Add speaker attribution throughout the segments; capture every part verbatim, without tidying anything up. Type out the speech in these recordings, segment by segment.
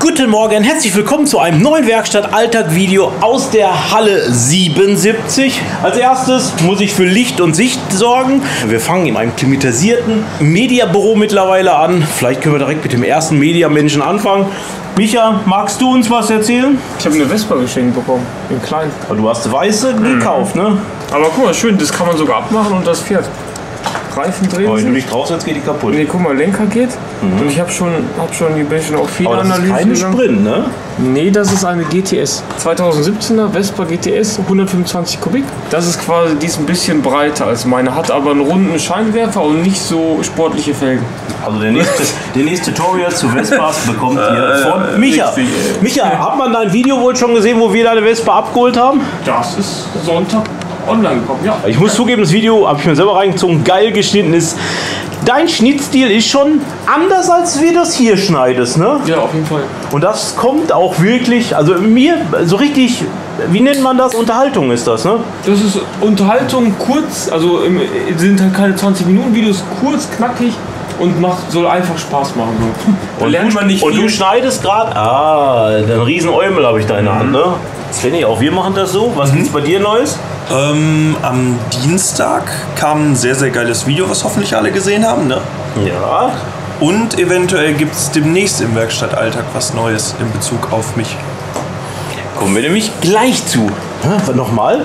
Speaker 1: Guten Morgen, herzlich willkommen zu einem neuen Werkstatt-Alltag-Video aus der Halle siebenundsiebzig. Als erstes muss ich für Licht und Sicht sorgen. Wir fangen in einem klimatisierten Mediabüro mittlerweile an. Vielleicht können wir direkt mit dem ersten Mediamenschen anfangen. Micha, magst du uns was erzählen?
Speaker 2: Ich habe eine Vespa geschenkt bekommen, in klein.
Speaker 1: Aber du hast weiße gekauft, ne?
Speaker 2: Aber guck mal, schön, das kann man sogar abmachen und das fährt. Reifen drehen.
Speaker 1: Aber wenn du nicht raus, jetzt geht die kaputt.
Speaker 2: Nee, guck mal, Lenker geht. Mhm. Und ich habe schon, hab schon die bisschen auf viele Analysen.
Speaker 1: Das ist keine Sprint, ne?
Speaker 2: Nee, das ist eine G T S. zweitausendsiebzehner Vespa G T S, hundertfünfundzwanzig Kubik. Das ist quasi, die ist ein bisschen breiter als meine, hat aber einen runden Scheinwerfer und nicht so sportliche Felgen.
Speaker 1: Also der nächste, der nächste Tutorial zu Vespas bekommt ihr von Micha. Micha, hat man dein Video wohl schon gesehen, wo wir deine Vespa abgeholt haben?
Speaker 2: Das ist Sonntag online gekommen, ja.
Speaker 1: Ich muss zugeben, das Video habe ich mir selber reingezogen, geil geschnitten ist. Dein Schnittstil ist schon anders, als wie das hier schneidest, ne?
Speaker 2: Ja, auf jeden Fall.
Speaker 1: Und das kommt auch wirklich, also mir so richtig, wie nennt man das? Unterhaltung ist das, ne?
Speaker 2: Das ist Unterhaltung kurz, also im, sind halt keine zwanzig Minuten Videos, kurz, knackig und macht, soll einfach Spaß machen. So.
Speaker 1: Und, lernt man nicht und viel. Du schneidest gerade, ah, einen riesen Eumel habe ich da in der Hand, ne? Svenny, auch wir machen das so. Was mhm. gibt's bei dir Neues?
Speaker 3: Ähm, am Dienstag kam ein sehr, sehr geiles Video, was hoffentlich alle gesehen haben, ne?
Speaker 1: Ja.
Speaker 3: Und eventuell gibt es demnächst im Werkstattalltag was Neues in Bezug auf mich.
Speaker 1: Kommen wir nämlich gleich zu. Hm, nochmal?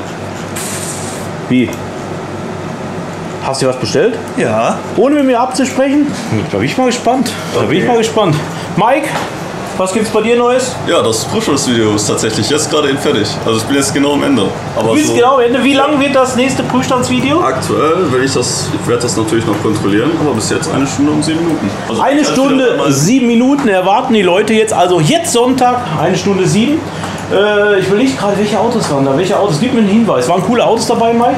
Speaker 1: Wie? Hast du was bestellt?
Speaker 3: Ja.
Speaker 1: Ohne mit mir abzusprechen? Da bin ich mal gespannt. Da okay. bin ich mal gespannt. Mike? Was gibt's bei dir Neues?
Speaker 4: Ja, das Prüfstandsvideo ist tatsächlich jetzt gerade eben fertig. Also ich bin jetzt genau am Ende. Aber
Speaker 1: du bist
Speaker 4: so
Speaker 1: genau am Ende. Wie lang wird das nächste Prüfstandsvideo?
Speaker 4: Aktuell, wenn ich das, ich werde das natürlich noch kontrollieren, aber bis jetzt eine Stunde und sieben Minuten. Also
Speaker 1: eine Stunde, sieben Minuten erwarten die Leute jetzt. Also jetzt Sonntag, eine Stunde sieben. Äh, ich will nicht gerade, welche Autos waren da. Welche Autos? Gib mir einen Hinweis. Waren coole Autos dabei, Mike?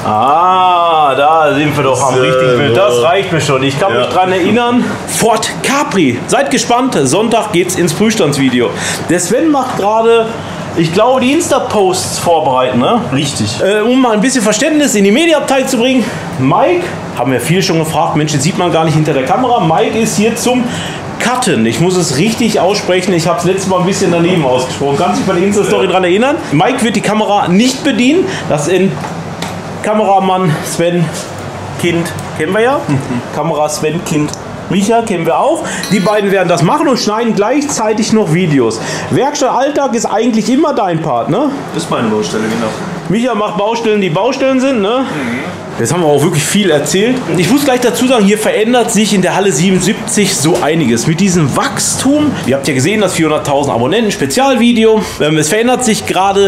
Speaker 1: Ah, da sind wir doch am richtigen Bild. Das reicht mir schon. Ich kann ja. mich dran erinnern. Ford Capri. Seid gespannt. Sonntag geht's ins Prüfstandsvideo. Der Sven macht gerade, ich glaube, die Insta-Posts vorbereiten, ne?
Speaker 3: Richtig.
Speaker 1: Äh, um mal ein bisschen Verständnis in die Medienabteilung zu bringen. Mike, haben wir viel schon gefragt. Mensch, jetzt sieht man gar nicht hinter der Kamera. Mike ist hier zum Cutten. Ich muss es richtig aussprechen. Ich habe es letztes Mal ein bisschen daneben ausgesprochen. Kannst du dich bei der Insta-Story dran erinnern? Mike wird die Kamera nicht bedienen. Das in Kameramann Sven Kind kennen wir ja. Kamera Sven Kind Micha kennen wir auch. Die beiden werden das machen und schneiden gleichzeitig noch Videos. Werkstattalltag ist eigentlich immer dein Part, ne?
Speaker 3: Das ist meine Baustelle, genau.
Speaker 1: Micha macht Baustellen, die Baustellen sind, ne? Mhm. Jetzt haben wir auch wirklich viel erzählt. Ich muss gleich dazu sagen, hier verändert sich in der Halle siebenundsiebzig so einiges. Mit diesem Wachstum, ihr habt ja gesehen, das vierhunderttausend Abonnenten Spezialvideo. Es verändert sich gerade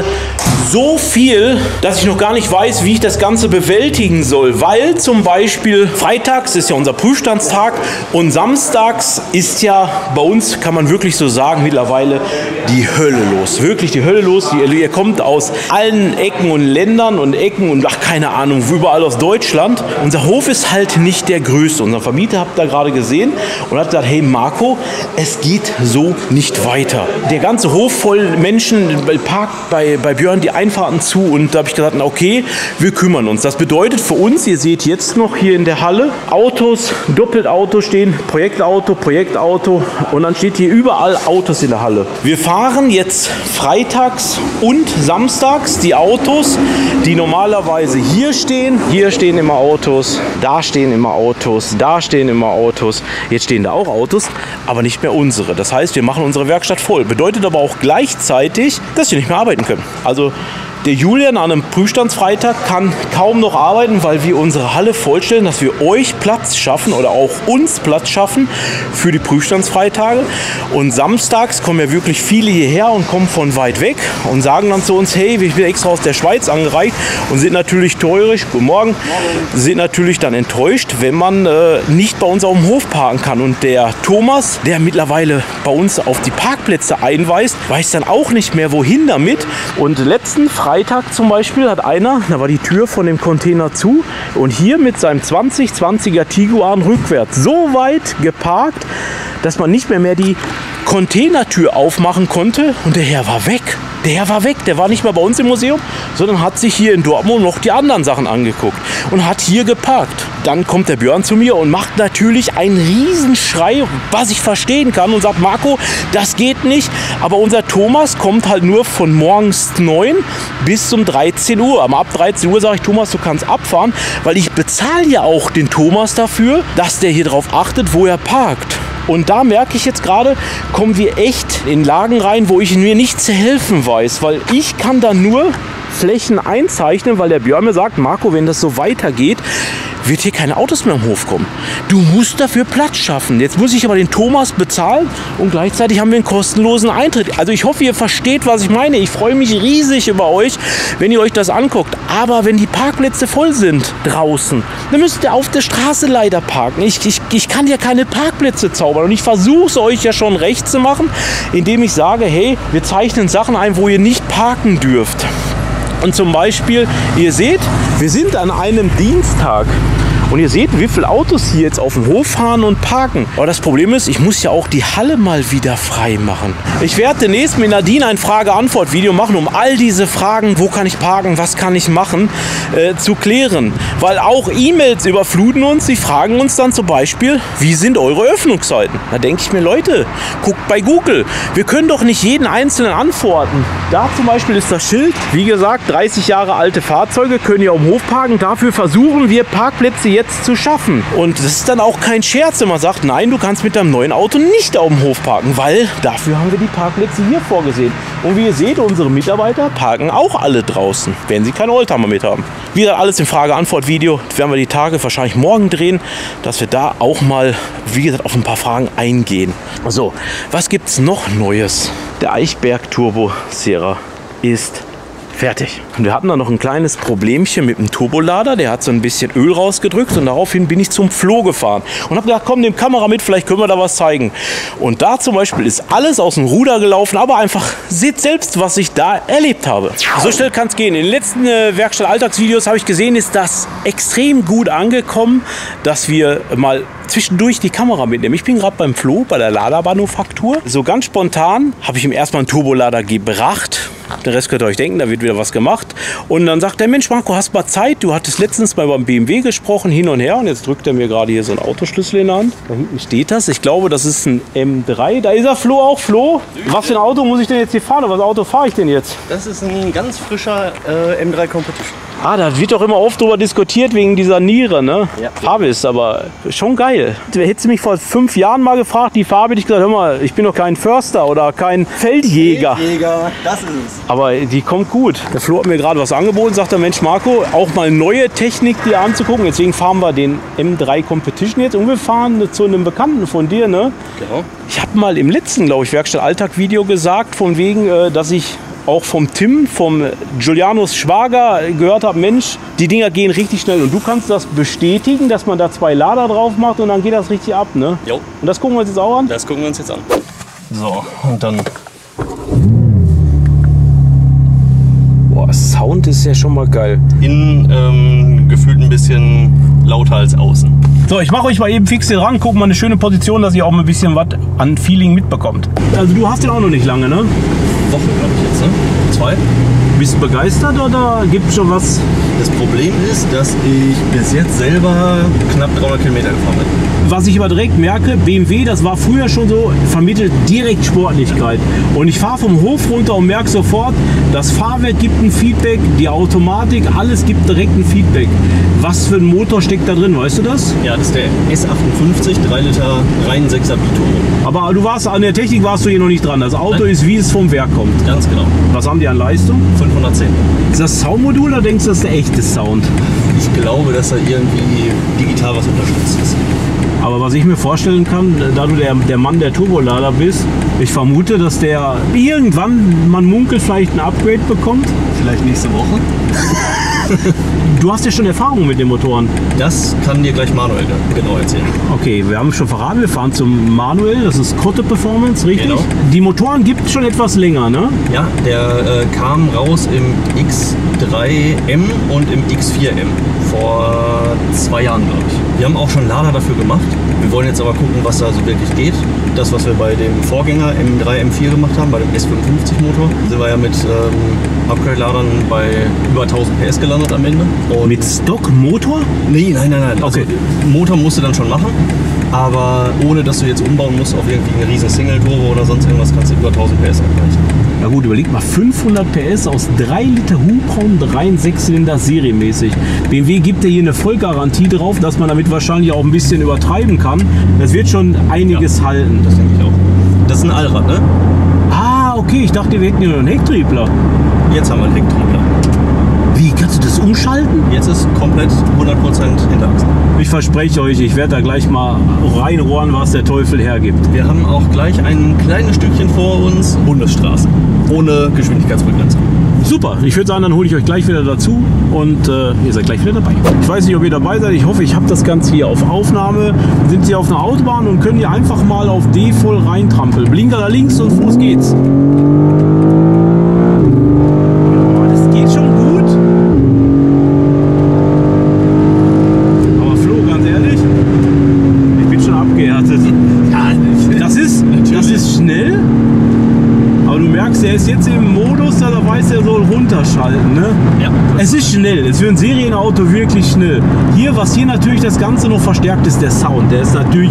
Speaker 1: so viel, dass ich noch gar nicht weiß, wie ich das Ganze bewältigen soll. Weil zum Beispiel freitags ist ja unser Prüfstandstag und samstags ist ja bei uns, kann man wirklich so sagen, mittlerweile die Hölle los. Wirklich die Hölle los. Ihr, ihr kommt aus allen Ecken und Ländern und Ecken und ach, keine Ahnung, überall aus Deutschland. Unser Hof ist halt nicht der größte. Unser Vermieter habt ihr gerade gesehen und hat gesagt, hey Marco, es geht so nicht weiter. Der ganze Hof voll Menschen parkt bei, bei Björn die Einfahrten zu und da habe ich gesagt, na okay, wir kümmern uns. Das bedeutet für uns, ihr seht jetzt noch hier in der Halle, Autos, doppelt Auto stehen, Projektauto, Projektauto und dann steht hier überall Autos in der Halle. Wir fahren jetzt freitags und samstags die Autos, die normalerweise hier stehen. Hier stehen immer Autos, da stehen immer Autos, da stehen immer Autos. Jetzt stehen da auch Autos, aber nicht mehr unsere. Das heißt, wir machen unsere Werkstatt voll. Bedeutet aber auch gleichzeitig, dass wir nicht mehr arbeiten können. Also der Julian an einem Prüfstandsfreitag kann kaum noch arbeiten, weil wir unsere Halle vollstellen, dass wir euch Platz schaffen oder auch uns Platz schaffen für die Prüfstandsfreitage. Und samstags kommen ja wirklich viele hierher und kommen von weit weg und sagen dann zu uns, hey, ich bin extra aus der Schweiz angereist und sind natürlich traurig, guten Morgen, sind natürlich dann enttäuscht, wenn man äh, nicht bei uns auf dem Hof parken kann. Und der Thomas, der mittlerweile bei uns auf die Parkplätze einweist, weiß dann auch nicht mehr, wohin damit. Und letzten Freitag Freitag zum Beispiel hat einer, da war die Tür von dem Container zu und hier mit seinem zwanzig zwanziger Tiguan rückwärts so weit geparkt, dass man nicht mehr mehr die Containertür aufmachen konnte und der Herr war weg. Der Herr war weg, der war nicht mal bei uns im Museum, sondern hat sich hier in Dortmund noch die anderen Sachen angeguckt und hat hier geparkt. Dann kommt der Björn zu mir und macht natürlich einen Riesenschrei, was ich verstehen kann, und sagt, Marco, das geht nicht. Aber unser Thomas kommt halt nur von morgens neun bis um dreizehn Uhr. Aber ab dreizehn Uhr sage ich, Thomas, du kannst abfahren, weil ich bezahle ja auch den Thomas dafür, dass der hier drauf achtet, wo er parkt. Und da merke ich jetzt gerade, kommen wir echt in Lagen rein, wo ich mir nicht zu helfen weiß. Weil ich kann da nur Flächen einzeichnen, weil der Björn mir sagt, Marco, wenn das so weitergeht, wird hier keine Autos mehr am Hof kommen. Du musst dafür Platz schaffen. Jetzt muss ich aber den Thomas bezahlen und gleichzeitig haben wir einen kostenlosen Eintritt. Also ich hoffe, ihr versteht, was ich meine. Ich freue mich riesig über euch, wenn ihr euch das anguckt. Aber wenn die Parkplätze voll sind draußen, dann müsst ihr auf der Straße leider parken. Ich, ich, ich kann ja keine Parkplätze zaubern und ich versuche es euch ja schon recht zu machen, indem ich sage, hey, wir zeichnen Sachen ein, wo ihr nicht parken dürft. Und zum Beispiel, ihr seht, wir sind an einem Dienstag. Und ihr seht, wie viele Autos hier jetzt auf dem Hof fahren und parken. Aber das Problem ist, ich muss ja auch die Halle mal wieder frei machen. Ich werde demnächst mit Nadine ein Frage-Antwort-Video machen, um all diese Fragen, wo kann ich parken, was kann ich machen, äh, zu klären. Weil auch E-Mails überfluten uns, die fragen uns dann zum Beispiel, wie sind eure Öffnungszeiten? Da denke ich mir, Leute, guckt bei Google. Wir können doch nicht jeden Einzelnen antworten. Da zum Beispiel ist das Schild, wie gesagt, dreißig Jahre alte Fahrzeuge können hier am Hof parken. Dafür versuchen wir Parkplätze jetzt zu schaffen. Und das ist dann auch kein Scherz, wenn man sagt, nein, du kannst mit deinem neuen Auto nicht auf dem Hof parken, weil dafür haben wir die Parkplätze hier vorgesehen. Und wie ihr seht, unsere Mitarbeiter parken auch alle draußen, wenn sie keinen Oldtimer mit haben. Wie gesagt, alles im Frage-Antwort-Video. Das werden wir die Tage wahrscheinlich morgen drehen, dass wir da auch mal, wie gesagt, auf ein paar Fragen eingehen. So, was gibt es noch Neues? Der Eichberg Turbo Sierra ist fertig. Und wir hatten da noch ein kleines Problemchen mit dem Turbolader. Der hat so ein bisschen Öl rausgedrückt und daraufhin bin ich zum Floh gefahren und habe gedacht, komm, nimm Kamera mit, vielleicht können wir da was zeigen. Und da zum Beispiel ist alles aus dem Ruder gelaufen, aber einfach seht selbst, was ich da erlebt habe. So schnell kann es gehen. In den letzten äh, Werkstatt-Alltagsvideos habe ich gesehen, ist das extrem gut angekommen, dass wir mal zwischendurch die Kamera mitnehmen. Ich bin gerade beim Flo, bei der Ladermanufaktur. So ganz spontan habe ich ihm erstmal einen Turbolader gebracht. Den Rest könnt ihr euch denken, da wird wieder was gemacht. Und dann sagt der Mensch, Marco, hast mal Zeit? Du hattest letztens mal beim B M W gesprochen, hin und her. Und jetzt drückt er mir gerade hier so einen Autoschlüssel in der Hand. Da hinten steht das. Ich glaube, das ist ein M drei. Da ist er, Flo, auch. Flo, was für ein Auto muss ich denn jetzt hier fahren? Was Auto fahre ich denn jetzt?
Speaker 5: Das ist ein ganz frischer äh, M drei Competition.
Speaker 1: Ah, da wird doch immer oft drüber diskutiert wegen dieser Niere, ne?
Speaker 5: Ja.
Speaker 1: Farbe ist aber schon geil. Hättest du mich vor fünf Jahren mal gefragt, die Farbe, hätte ich gesagt, hör mal, ich bin doch kein Förster oder kein Feldjäger.
Speaker 5: Feldjäger, das ist es.
Speaker 1: Aber die kommt gut. Der Flo hat mir gerade was angeboten, sagt der Mensch, Marco, auch mal neue Technik dir anzugucken. Deswegen fahren wir den M drei Competition jetzt und wir fahren zu einem Bekannten von dir, ne?
Speaker 5: Genau.
Speaker 1: Ich habe mal im letzten, glaube ich, Werkstatt-Alltag-Video gesagt, von wegen, äh, dass ich auch vom Tim, vom Giulianos Schwager gehört habe, Mensch, die Dinger gehen richtig schnell. Und du kannst das bestätigen, dass man da zwei Lader drauf macht und dann geht das richtig ab, ne?
Speaker 5: Jo.
Speaker 1: Und das gucken wir uns jetzt auch an?
Speaker 5: Das gucken wir uns jetzt an. So, und dann...
Speaker 1: Boah, Sound ist ja schon mal geil.
Speaker 5: Innen ähm, gefühlt ein bisschen lauter als außen.
Speaker 1: So, ich mache euch mal eben fix hier ran, guck mal eine schöne Position, dass ihr auch mal ein bisschen was an Feeling mitbekommt. Also du hast den auch noch nicht lange, ne?
Speaker 5: Wochen, glaube ich jetzt, ne? Zwei.
Speaker 1: Bist du begeistert oder gibt es schon was?
Speaker 5: Das Problem ist, dass ich bis jetzt selber knapp dreihundert Kilometer gefahren bin.
Speaker 1: Was ich aber direkt merke, B M W, das war früher schon so, vermittelt direkt Sportlichkeit. Und ich fahre vom Hof runter und merke sofort, das Fahrwerk gibt ein Feedback, die Automatik, alles gibt direkt ein Feedback. Was für ein Motor steckt da drin, weißt du das?
Speaker 5: Ja, das ist der S achtundfünfzig, drei Liter, rein sechser Biturbo.
Speaker 1: Aber du warst, an der Technik warst du hier noch nicht dran. Das Auto
Speaker 5: Nein.
Speaker 1: ist, wie es vom Werk kommt.
Speaker 5: Ganz genau.
Speaker 1: Was haben die an Leistung?
Speaker 5: fünfhundertzehn.
Speaker 1: Ist das Soundmodul oder denkst du, das ist der echte Sound?
Speaker 5: Ich glaube, dass da irgendwie digital was unterstützt ist.
Speaker 1: Aber was ich mir vorstellen kann, da du der, der Mann der Turbolader bist, ich vermute, dass der irgendwann, man munkelt, vielleicht ein Upgrade bekommt.
Speaker 5: Vielleicht nächste Woche.
Speaker 1: Du hast ja schon Erfahrung mit den Motoren.
Speaker 5: Das kann dir gleich Manuel genau erzählen.
Speaker 1: Okay, wir haben schon verraten, wir fahren zum Manuel, das ist Kotte Performance, richtig?
Speaker 5: Genau.
Speaker 1: Die Motoren gibt es schon etwas länger, ne?
Speaker 5: Ja, der äh, kam raus im X drei M und im X vier M vor zwei Jahren, glaube ich. Wir haben auch schon Lader dafür gemacht. Wir wollen jetzt aber gucken, was da so wirklich geht. Das, was wir bei dem Vorgänger M drei, M vier gemacht haben, bei dem S fünfundfünfzig Motor, sind wir ja mit ähm, Upgrade-Ladern bei über tausend P S gelandet am Ende. Und
Speaker 1: Mit Stockmotor?
Speaker 5: nee, nein, nein, nein.
Speaker 1: Okay.
Speaker 5: Also, Motor musst du dann schon machen, aber ohne, dass du jetzt umbauen musst auf irgendwie einen riesen Single-Turbo oder sonst irgendwas, kannst du über tausend P S erreichen.
Speaker 1: Na gut, überleg mal, fünfhundert P S aus drei Liter Hubraum, drei und sechs Zylinder serienmäßig. B M W gibt ja hier eine Vollgarantie drauf, dass man damit wahrscheinlich auch ein bisschen übertreiben kann. Das wird schon einiges
Speaker 5: Ja.
Speaker 1: halten.
Speaker 5: Das denke ich auch. Das ist ein Allrad, ne?
Speaker 1: Ah, okay, ich dachte, wir hätten hier nur einen Hecktriebler.
Speaker 5: Jetzt haben wir einen Hecktriebler.
Speaker 1: Wie, kannst du das umschalten?
Speaker 5: Jetzt ist komplett hundert Prozent Hinterachse.
Speaker 1: Ich verspreche euch, ich werde da gleich mal reinrohren, was der Teufel hergibt.
Speaker 5: Wir haben auch gleich ein kleines Stückchen vor uns Bundesstraße. Ohne Geschwindigkeitsbegrenzung.
Speaker 1: Super, ich würde sagen, dann hole ich euch gleich wieder dazu und äh, ihr seid gleich wieder dabei. Ich weiß nicht, ob ihr dabei seid, ich hoffe, ich habe das Ganze hier auf Aufnahme. Wir sind hier auf einer Autobahn und können hier einfach mal auf D voll reintrampeln. Blinker da links und Fuß geht's. Ja, das geht schon gut. Aber Flo, ganz ehrlich, ich bin schon abgehärtet. Das ist, das ist schnell. Aber du merkst, er ist jetzt im Modus, da weiß er soll runterschalten. Ne?
Speaker 5: Ja.
Speaker 1: Es ist schnell, es ist für ein Serienauto wirklich schnell. Hier, was hier natürlich das Ganze noch verstärkt, ist der Sound. Der ist natürlich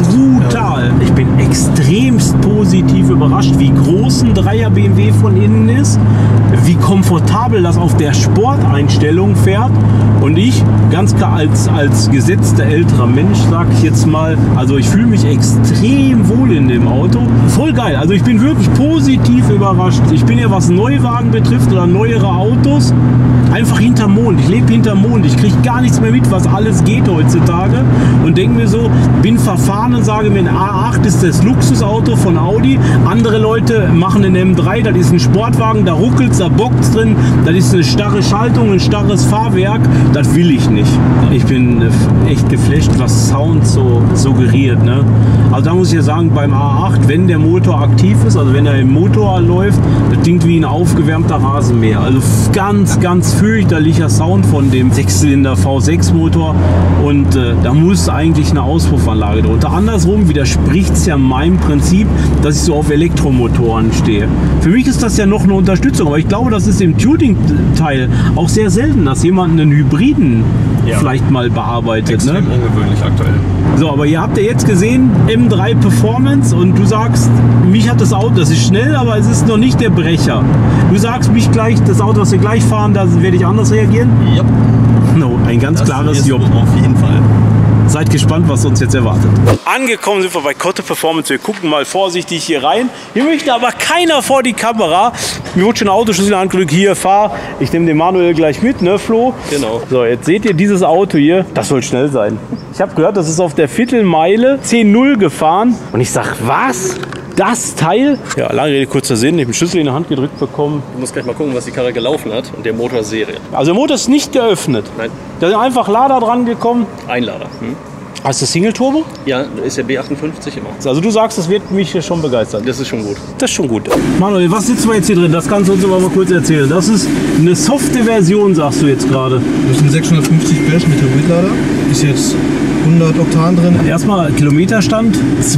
Speaker 1: brutal. Ich bin extremst positiv überrascht, wie groß ein Dreier B M W von innen ist, wie komfortabel das auf der Sporteinstellung fährt. Und ich, ganz klar als, als gesetzter älterer Mensch, sag ich jetzt mal, also ich fühle mich extrem wohl in dem Auto. Voll geil, also ich bin wirklich positiv überrascht. Ich bin ja, was Neuwagen betrifft oder neuere Autos, einfach hinterm Mond. Ich lebe hinterm Mond. Ich kriege gar nichts mehr mit, was alles geht heutzutage. Und denke mir so, bin verfahren und sage mir, ein A acht ist das Luxusauto von Audi. Andere Leute machen einen M drei, das ist ein Sportwagen, da ruckelt es, da bockt es drin. Das ist eine starre Schaltung, ein starres Fahrwerk. Das will ich nicht. Ich bin echt geflasht, was Sound so suggeriert. Ne? Also da muss ich ja sagen, beim A acht, wenn der Motor aktiv ist, also wenn er im Motor läuft, das klingt wie ein aufgewärmter Rasenmäher. Also ganz, ganz fürchterlicher Sound von dem Sechszylinder V sechs Motor und äh, da muss eigentlich eine Auspuffanlage drunter. Andersrum widerspricht es ja meinem Prinzip, dass ich so auf Elektromotoren stehe. Für mich ist das ja noch eine Unterstützung, aber ich glaube, das ist im Tuning-Teil auch sehr selten, dass jemand einen Hybriden ja. vielleicht mal bearbeitet.
Speaker 5: Extrem
Speaker 1: Ne?
Speaker 5: ungewöhnlich aktuell.
Speaker 1: So, aber ihr habt ja jetzt gesehen, M drei Performance und du sagst, mich hat das Auto, das ist schnell, aber es ist noch nicht der Brecher. Du sagst mich gleich, das Auto, was wir gleich fahren, da werde ich anders reagieren?
Speaker 5: Ja.
Speaker 1: No, ein ganz
Speaker 5: Das
Speaker 1: klares
Speaker 5: ist
Speaker 1: Job.
Speaker 5: auf jeden Fall.
Speaker 1: Seid gespannt, was uns jetzt erwartet. Angekommen sind wir bei Kotte Performance. Wir gucken mal vorsichtig hier rein. Hier möchte aber keiner vor die Kamera. Mir wurde schon ein Autoschlüssel in die Hand gedrückt. Hier, fahr. Ich nehme den Manuel gleich mit, ne, Flo?
Speaker 5: Genau.
Speaker 1: So, jetzt seht ihr dieses Auto hier. Das soll schnell sein. Ich habe gehört, das ist auf der Viertelmeile zehn null gefahren. Und ich sag, was? Das Teil? Ja, lange Rede, kurzer Sinn. Ich habe den Schlüssel in die Hand gedrückt bekommen.
Speaker 5: Du musst gleich mal gucken, was die Karre gelaufen hat und der Motor Serie.
Speaker 1: Also der Motor ist nicht geöffnet.
Speaker 5: Nein,
Speaker 1: Da sind einfach Lader dran gekommen.
Speaker 5: Einlader. Hm?
Speaker 1: Hast du Single-Turbo?
Speaker 5: Ja, da ist der B achtundfünfzig immer.
Speaker 1: Also du sagst, das wird mich hier schon begeistern.
Speaker 5: Das ist schon gut.
Speaker 1: Das ist schon gut. Manuel, was sitzen wir jetzt hier drin? Das kannst du uns aber mal kurz erzählen. Das ist eine softe Version, sagst du jetzt gerade.
Speaker 6: Das ist ein sechshundertfünfzig P S mit Hybridlader. Ist jetzt hundert Oktan drin.
Speaker 1: Erstmal Kilometerstand.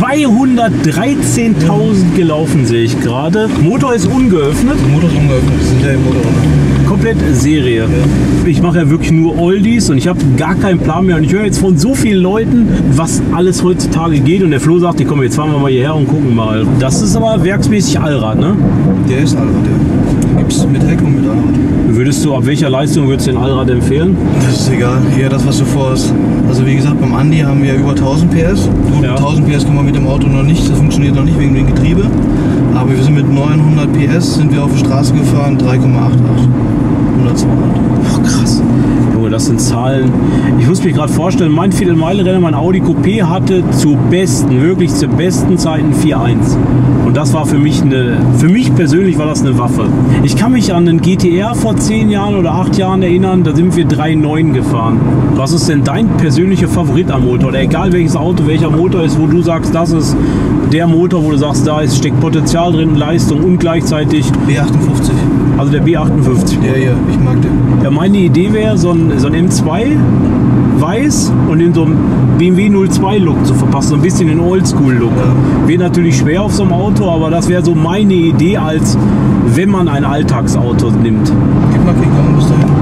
Speaker 1: zweihundertdreizehntausend gelaufen, sehe ich gerade. Motor ist ungeöffnet.
Speaker 6: Der Motor ist ungeöffnet. Wir sind ja im Motor drin.
Speaker 1: Komplett Serie. Ich mache ja wirklich nur Oldies und ich habe gar keinen Plan mehr. Und ich höre jetzt von so vielen Leuten, was alles heutzutage geht. Und der Flo sagt, komm, jetzt fahren wir mal hierher und gucken mal. Das ist aber werksmäßig Allrad, ne?
Speaker 6: Der ist Allrad, ja. Den gibt es mit Heck und mit Allrad.
Speaker 1: Würdest du, ab welcher Leistung würdest du den Allrad empfehlen?
Speaker 6: Das ist egal. Eher das, was du vorhast. Also wie gesagt, beim Andi haben wir über tausend P S. Gut,
Speaker 1: Ja.
Speaker 6: tausend P S kann man mit dem Auto noch nicht. Das funktioniert noch nicht wegen dem Getriebe. Aber wir sind mit neunhundert P S sind wir auf die Straße gefahren, drei Komma achtzig. hundert, zweihundert.
Speaker 1: Ach, krass. Junge, das sind Zahlen. Ich muss mir gerade vorstellen, mein Viertelmeile-Rennen, mein Audi Coupé hatte zu besten, wirklich zu besten Zeiten vier eins. Und das war für mich eine, für mich persönlich war das eine Waffe. Ich kann mich an den G T R vor zehn Jahren oder acht Jahren erinnern, da sind wir drei Komma neun gefahren. Was ist denn dein persönlicher Favorit am Motor? Oder egal welches Auto, welcher Motor ist, wo du sagst, das ist der Motor, wo du sagst, da ist, steckt Potenzial drin, Leistung und gleichzeitig,
Speaker 6: B achtundfünfzig.
Speaker 1: also der B achtundfünfzig.
Speaker 6: Der hier, ich mag den.
Speaker 1: Ja, meine Idee wäre so ein so ein M zwei weiß und in so einem B M W null zwei Look zu verpassen, so ein bisschen den Oldschool-Look. Ja. Wird natürlich schwer auf so einem Auto, aber das wäre so meine Idee, als wenn man ein Alltagsauto nimmt.
Speaker 6: Gib mal Kick an, bis dahin.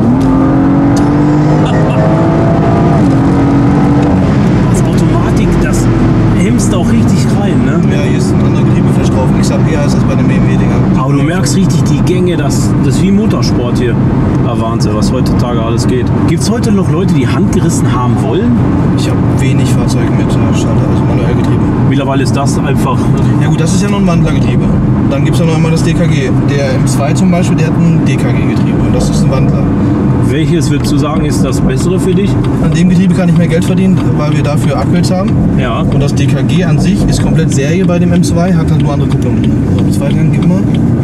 Speaker 1: Das Automatik, das hemmst auch richtig rein, ne?
Speaker 6: Ja, hier ist ein anderer Getriebeflash drauf. X A P heißt das bei den B M W-Dinger.
Speaker 1: Aber du merkst richtig die Gänge, das, das ist wie Motorsport hier. Ah, Wahnsinn, was heutzutage alles geht. Gibt es heute noch Leute, die handgerissen haben wollen?
Speaker 6: Ich habe wenig Fahrzeuge mit äh, Schalter, also manuell Getriebe.
Speaker 1: Mittlerweile ist das einfach...
Speaker 6: Ja gut, das ist ja noch ein Wandlergetriebe. Dann gibt es ja noch einmal das D K G. Der M zwei zum Beispiel, der hat ein D K G-Getriebe und das ist ein Wandler.
Speaker 1: Welches würdest du sagen, ist das Bessere für dich?
Speaker 6: An dem Getriebe kann ich mehr Geld verdienen, weil wir dafür Upgrades haben.
Speaker 1: Ja.
Speaker 6: Und das D K G an sich ist komplett Serie bei dem M zwei, hat halt nur andere Kupplungen drin. So, Zweigang, gib mal.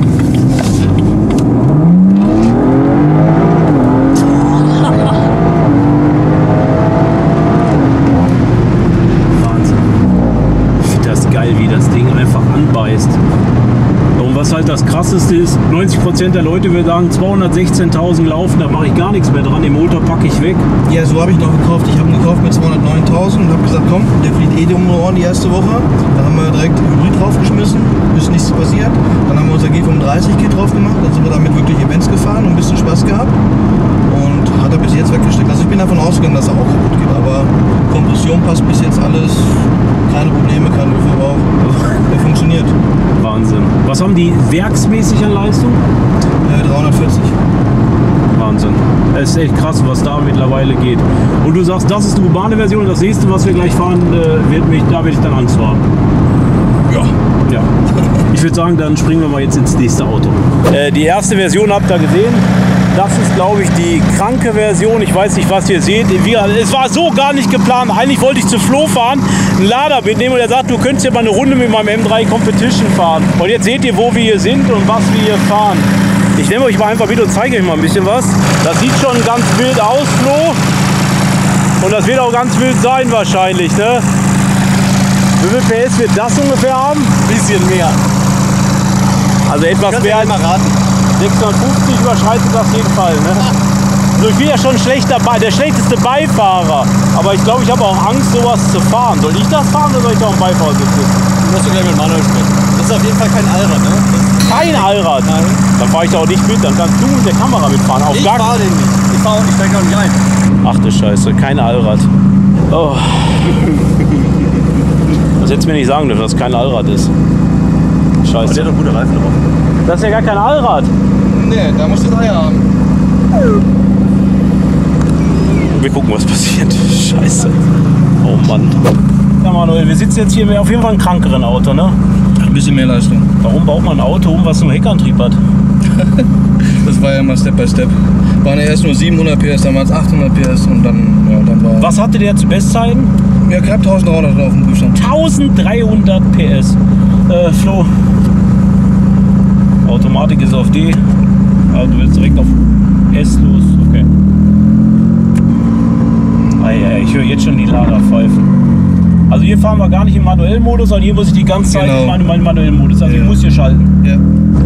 Speaker 1: Wahnsinn. Ich finde das geil, wie das Ding einfach anbeißt. Und was halt das Krasseste ist, neunzig Prozent der Leute würden sagen, zweihundertsechzehntausend laufen, da mache ich gar nichts mehr dran, den Motor packe ich weg.
Speaker 6: Ja, so habe ich noch gekauft. Ich habe ihn gekauft mit zweihundertneuntausend und habe gesagt, komm, der fliegt eh um die Ohren die erste Woche. Dann haben wir direkt Hybrid draufgeschmissen, ist nichts passiert. Dann haben wir unser G fünfunddreißig Kit drauf gemacht, dann sind wir damit wirklich Events gefahren und ein bisschen Spaß gehabt. Und hat er bis jetzt weggesteckt. Also ich bin davon ausgegangen, dass er auch kaputt geht, aber Kompression passt bis jetzt alles, keine Probleme, kein Ölverbrauch. Er funktioniert.
Speaker 1: Wahnsinn. Was haben die werksmäßig an Leistung?
Speaker 6: Äh, dreihundertvierzig.
Speaker 1: Wahnsinn. Es ist echt krass, was da mittlerweile geht. Und du sagst, das ist die urbane Version und das nächste, was wir gleich fahren, äh, wird mich, da werde ich dann Angst haben.
Speaker 6: Ja.
Speaker 1: Ja. Ich würde sagen, dann springen wir mal jetzt ins nächste Auto. Äh, die erste Version habt ihr gesehen. Das ist, glaube ich, die kranke Version. Ich weiß nicht, was ihr seht. Wir, es war so gar nicht geplant. Eigentlich wollte ich zu Flo fahren, einen Lader mitnehmen und er sagt, du könntest ja mal eine Runde mit meinem M drei Competition fahren. Und jetzt seht ihr, wo wir hier sind und was wir hier fahren. Ich nehme euch mal einfach mit und zeige euch mal ein bisschen was. Das sieht schon ganz wild aus, Flo. Und das wird auch ganz wild sein wahrscheinlich, ne? Wie viel P S wird das ungefähr haben?
Speaker 3: Ein bisschen mehr.
Speaker 1: Also etwas mehr als sechshundertfünfzig überschreitet auf jeden Fall, ne? Also ich bin ja schon schlecht dabei, der schlechteste Beifahrer. Aber ich glaube, ich habe auch Angst, sowas zu fahren. Soll ich das fahren oder soll ich da am Beifahrersitz sitzen?
Speaker 3: Du musst gleich mit Manuel sprechen. Das ist auf jeden Fall kein Allrad, ne?
Speaker 1: Kein Allrad?
Speaker 3: Nein.
Speaker 1: Dann fahre ich da auch nicht mit, dann kannst du mit der Kamera mitfahren. Auf
Speaker 3: Ich
Speaker 1: gar
Speaker 3: fahre den nicht. Ich fahre ich steige auch nicht ein.
Speaker 1: Ach du Scheiße, kein Allrad. Oh. Das hättest du mir nicht sagen dürfen, dass es kein Allrad ist. Scheiße.
Speaker 3: Der hat doch gute Reifen drauf.
Speaker 1: Das ist ja gar kein Allrad.
Speaker 6: Nee, da musst du das Eier haben.
Speaker 1: Wir gucken, was passiert. Scheiße. Oh Mann. Ja, Manuel, wir sitzen jetzt hier auf jeden Fall ein krankeren Auto, ne?
Speaker 6: Ein bisschen mehr Leistung.
Speaker 1: Warum baut man ein Auto um, was nur Heckantrieb hat?
Speaker 6: Das war ja mal Step by Step. Waren ja erst nur siebenhundert P S, dann waren es achthundert P S und dann, ja, dann war...
Speaker 1: Was hatte der zu Bestzeiten?
Speaker 6: Ja, knapp dreizehnhundert auf dem Prüfstand.
Speaker 1: dreizehnhundert P S. Äh, Flo. Automatik ist auf D. Also du willst direkt auf S los. Okay. Ah, ja, ich höre jetzt schon die Lader pfeifen. Also hier fahren wir gar nicht im manuellen Modus, sondern hier muss ich die ganze Zeit
Speaker 6: Genau.
Speaker 1: in meinem mein manuellen Modus. Also
Speaker 6: Ja.
Speaker 1: ich muss hier schalten.
Speaker 6: Ja.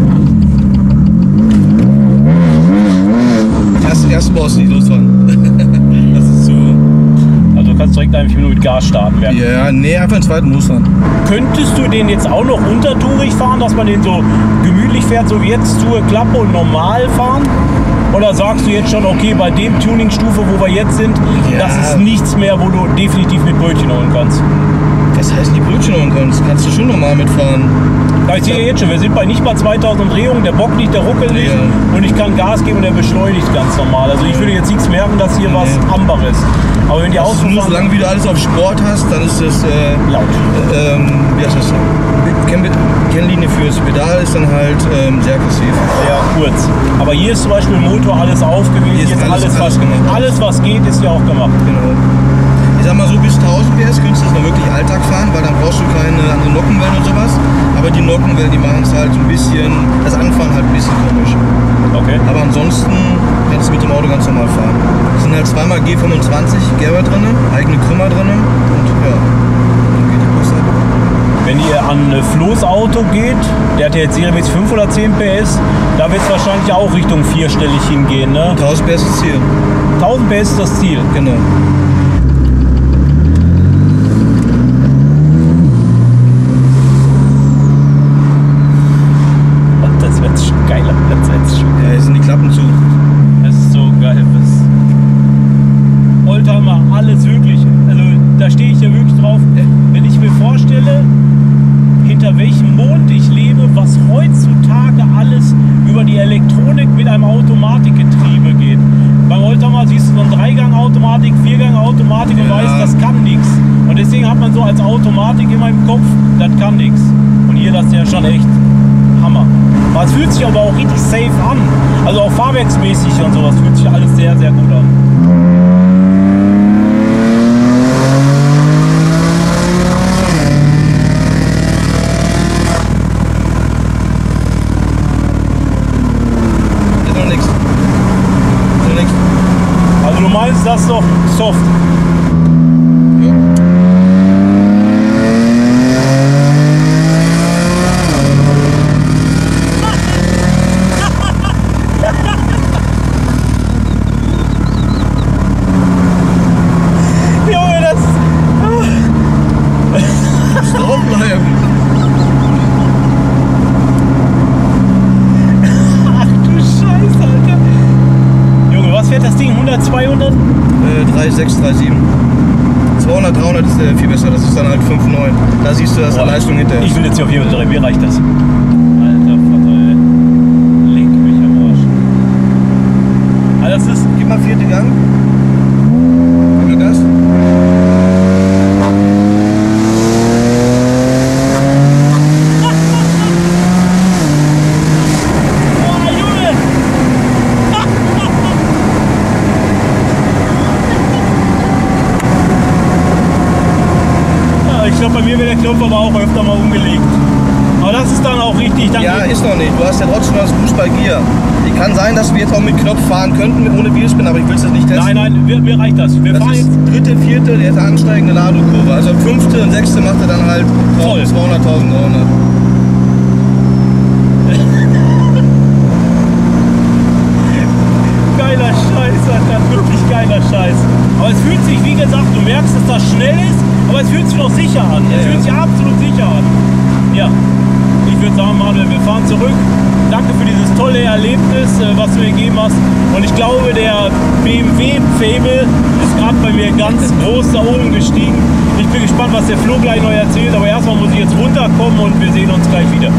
Speaker 6: Erst, erst brauchst du nicht losfahren. Das ist so...
Speaker 1: Also du kannst direkt einfach nur mit Gas starten werden.
Speaker 6: Ja, nee, einfach den zweiten losfahren.
Speaker 1: Könntest du den jetzt auch noch untertourig fahren, dass man den so gemütlich fährt, so wie jetzt zur Klappe und normal fahren? Oder sagst du jetzt schon, okay, bei dem Tuningstufe, wo wir jetzt sind,
Speaker 6: Ja.
Speaker 1: das ist nichts mehr, wo du definitiv mit Brötchen holen kannst?
Speaker 6: Was heißt die Brötchen holen kannst? Kannst du schon normal mitfahren.
Speaker 1: Ja, ich sehe jetzt schon, wir sind bei nicht mal zweitausend Umdrehungen, der Bock nicht, der ruckelt nicht
Speaker 6: Ja.
Speaker 1: und ich kann Gas geben und der beschleunigt ganz normal. Also ich würde jetzt nichts merken, dass hier was
Speaker 6: Nee.
Speaker 1: Amber ist. Aber wenn die
Speaker 6: Also nur
Speaker 1: Ausfuhr
Speaker 6: solange wie du alles auf Sport hast, dann ist das... Äh,
Speaker 1: laut.
Speaker 6: ähm, wie heißt das? Kenn Kennlinie fürs Pedal ist dann halt ähm, sehr aggressiv.
Speaker 1: Ja, kurz. Aber hier ist zum Beispiel im Motor alles aufgewählt.
Speaker 6: Hier ist
Speaker 1: Jetzt
Speaker 6: alles-
Speaker 1: alles,
Speaker 6: alles
Speaker 1: was,
Speaker 6: gemacht.
Speaker 1: alles, was geht, ist ja auch gemacht.
Speaker 6: Genau. Ich sag mal so, bis tausend P S könntest du das noch wirklich Alltag fahren, weil dann brauchst du keine anderen Nockenwellen und sowas. Aber die Nockenwellen, die machen es halt ein bisschen, das Anfahren halt ein bisschen komisch.
Speaker 1: Okay.
Speaker 6: Aber ansonsten kannst du mit dem Auto ganz normal fahren. Es sind halt zweimal G fünfundzwanzig Gerber drin, eigene Krümmer drin und ja, dann geht die Post ab.
Speaker 1: Wenn ihr an äh, Flo's Auto geht, der hat ja jetzt serienmäßig fünfhundertzehn P S, da wird es wahrscheinlich auch Richtung vierstellig hingehen, ne?
Speaker 6: tausend P S ist hier.
Speaker 1: tausend P S ist das Ziel.
Speaker 6: Genau.
Speaker 1: Das wird schon geiler. Das wird schon
Speaker 6: Ja, hier sind die Klappen zu.
Speaker 1: Das ist so geil. Das Oldtimer, alles wirklich. Also da stehe ich ja wirklich drauf. Wenn ich mir vorstelle, hinter welchem Mond ich lebe, was heutzutage alles über die Elektronik mit einem Automatikgetriebe geht. Beim Oldtimer siehst du so eine Dreigang-Automatik, Viergang-Automatik und
Speaker 6: Ja.
Speaker 1: weißt, das kann nichts. Und deswegen hat man so als Automatik immer im Kopf, das kann nichts. Und hier, das ist ja schon echt Hammer. Aber es fühlt sich aber auch richtig safe an. Also auch fahrwerksmäßig und sowas fühlt sich alles sehr, sehr gut an.
Speaker 6: Ist noch nichts. Ist noch nichts.
Speaker 1: Also du meinst das doch soft. Junge, das...
Speaker 6: Draufbleiben.
Speaker 1: Ach du Scheiße, Alter. Junge, was fährt das Ding? hundert, zweihundert?
Speaker 6: Äh, drei Komma sechs, drei Komma sieben. zweihundert, dreihundert ist äh, viel besser, das ist dann halt fünf Komma neun. Da siehst du, dass die Leistung hinterher
Speaker 1: Ich
Speaker 6: ist.
Speaker 1: will jetzt hier auf jeden Fall drei. Mir reicht das. Alter Vater, ey. Leck mich am Arsch. Also das ist...
Speaker 6: Gib mal vierte Gang. Gib mal Gas.
Speaker 1: Boah, Junge! Ja, ich glaube, bei mir wird der Knopf aber auch öfter mal umgelegt. Aber das ist dann auch richtig. Dann
Speaker 6: Ja,
Speaker 1: geht-
Speaker 6: ist noch nicht. Du hast ja trotzdem das Fußball Gear. Die kann sein, dass wir jetzt auch mit Knopf fahren könnten, ohne Wheelspin, aber ich will es jetzt nicht testen.
Speaker 1: Nein, nein, mir, mir reicht das. Wir
Speaker 6: Das
Speaker 1: fahren
Speaker 6: ist
Speaker 1: jetzt.
Speaker 6: dritte, vierte, der ist ansteigende Ladekurve. Also fünfte und sechste macht er dann halt
Speaker 1: Voll.
Speaker 6: zweihundert, dreizehnhundert.
Speaker 1: Geiler Scheiß, Alter. Wirklich geiler Scheiß. Aber es fühlt sich, wie gesagt, du merkst, dass das schnell ist, aber es fühlt sich noch sicher an. Es fühlt sich absolut sicher an. Ja, ich würde sagen, Manuel, wir fahren zurück. Danke für dieses tolle Erlebnis, äh, was du mir gegeben hast. Und ich glaube, der B M W-Fable ist gerade bei mir ganz groß da oben gestiegen. Ich bin gespannt, was der Flo gleich neu erzählt. Aber erstmal muss ich jetzt runterkommen und wir sehen uns gleich wieder.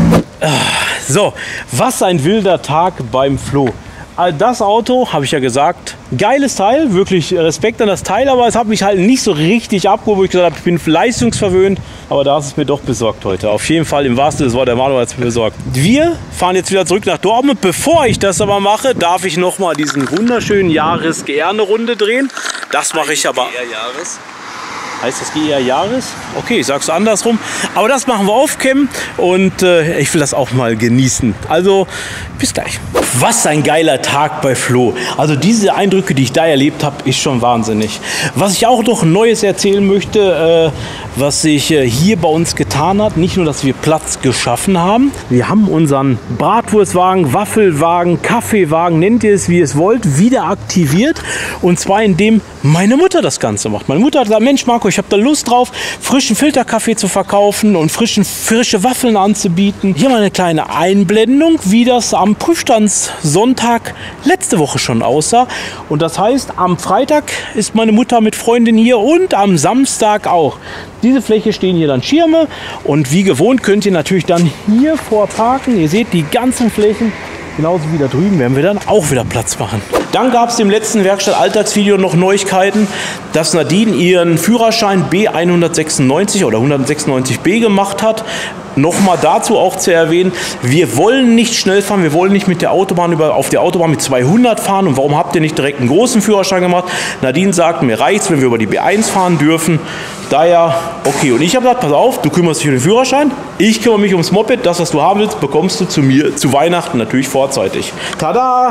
Speaker 1: So, was ein wilder Tag beim Flo. Das Auto, habe ich ja gesagt, geiles Teil, wirklich Respekt an das Teil, aber es hat mich halt nicht so richtig abgeholt, wo ich gesagt habe, ich bin leistungsverwöhnt, aber da ist es mir doch besorgt heute. Auf jeden Fall, im wahrsten Sinne des Wortes, der Manuel hat es mir besorgt. Wir fahren jetzt wieder zurück nach Dortmund. Bevor ich das aber mache, darf ich noch mal diesen wunderschönen Jahres-G R-Runde drehen. Das mache ich aber...
Speaker 5: Jahres.
Speaker 1: Heißt das G R Jahres? Okay, ich sag's andersrum. Aber das machen wir off-cam und äh, ich will das auch mal genießen. Also, bis gleich. Was ein geiler Tag bei Flo. Also diese Eindrücke, die ich da erlebt habe, ist schon wahnsinnig. Was ich auch noch Neues erzählen möchte, äh, was sich äh, hier bei uns getan hat, nicht nur, dass wir Platz geschaffen haben. Wir haben unseren Bratwurstwagen, Waffelwagen, Kaffeewagen, nennt ihr es wie ihr es wollt, wieder aktiviert. Und zwar indem meine Mutter das Ganze macht. Meine Mutter hat gesagt, Mensch Marco, ich habe da Lust drauf, frischen Filterkaffee zu verkaufen und frischen, frische Waffeln anzubieten. Hier mal eine kleine Einblendung, wie das am Prüfstandssonntag letzte Woche schon aussah. Und das heißt, am Freitag ist meine Mutter mit Freundin hier und am Samstag auch. Diese Fläche stehen hier dann Schirme und wie gewohnt könnt ihr natürlich dann hier vorparken. Ihr seht die ganzen Flächen. Genauso wie da drüben werden wir dann auch wieder Platz machen. Dann gab es im letzten Werkstatt-Alltagsvideo noch Neuigkeiten, dass Nadine ihren Führerschein B hundertsechsundneunzig oder hundertsechsundneunzig B gemacht hat. Nochmal dazu auch zu erwähnen, wir wollen nicht schnell fahren, wir wollen nicht mit der Autobahn über, auf der Autobahn mit zweihundert fahren. Und warum habt ihr nicht direkt einen großen Führerschein gemacht? Nadine sagt, mir reicht's, wenn wir über die B eins fahren dürfen. Daher, okay. Und ich habe gesagt, pass auf, du kümmerst dich um den Führerschein, ich kümmere mich ums Moped. Das, was du haben willst, bekommst du zu mir zu Weihnachten natürlich vorzeitig. Tada!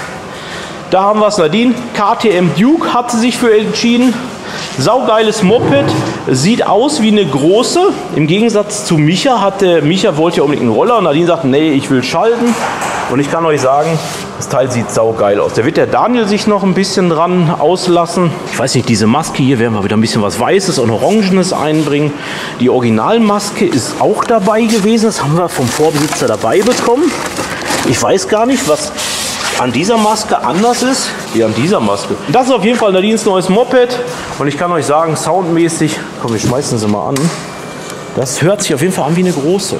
Speaker 1: Da haben wir es, Nadine. K T M Duke hat sie sich für entschieden. Saugeiles Moped, sieht aus wie eine große. Im Gegensatz zu Micha hatte Micha wollte ja unbedingt einen Roller und Nadine sagt, nee, ich will schalten. Und ich kann euch sagen, Das Teil sieht saugeil aus. Da wird der Daniel sich noch ein bisschen dran auslassen. Ich weiß nicht, diese Maske hier werden wir wieder ein bisschen was Weißes und Orangenes einbringen. Die Originalmaske ist auch dabei gewesen. Das haben wir vom Vorbesitzer dabei bekommen. Ich weiß gar nicht, was an dieser Maske anders ist wie an dieser Maske. Das ist auf jeden Fall Nadines neues Moped. Und ich kann euch sagen, soundmäßig, komm, wir schmeißen sie mal an. Das hört sich auf jeden Fall an wie eine große.